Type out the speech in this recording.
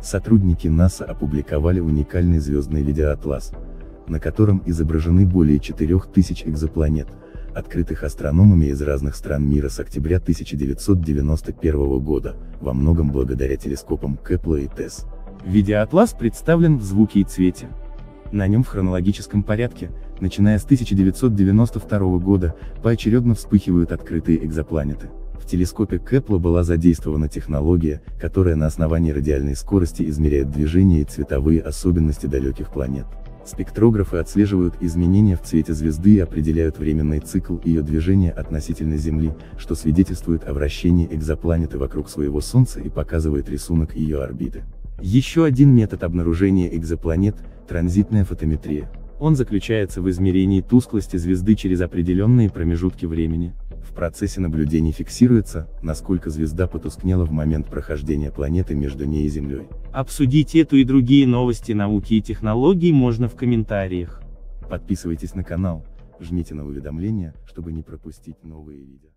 Сотрудники НАСА опубликовали уникальный звездный видеоатлас, на котором изображены более 4000 экзопланет, открытых астрономами из разных стран мира с октября 1991 года, во многом благодаря телескопам Кеплера и ТЕСС. Видеоатлас представлен в звуке и цвете. На нем в хронологическом порядке, начиная с 1992 года, поочередно вспыхивают открытые экзопланеты. В телескопе Кеплера была задействована технология, которая на основании радиальной скорости измеряет движение и цветовые особенности далеких планет. Спектрографы отслеживают изменения в цвете звезды и определяют временный цикл ее движения относительно Земли, что свидетельствует о вращении экзопланеты вокруг своего Солнца и показывает рисунок ее орбиты. Еще один метод обнаружения экзопланет – транзитная фотометрия. Он заключается в измерении тусклости звезды через определенные промежутки времени. В процессе наблюдений фиксируется, насколько звезда потускнела в момент прохождения планеты между ней и Землей. Обсудить эту и другие новости науки и технологий можно в комментариях. Подписывайтесь на канал, жмите на уведомления, чтобы не пропустить новые видео.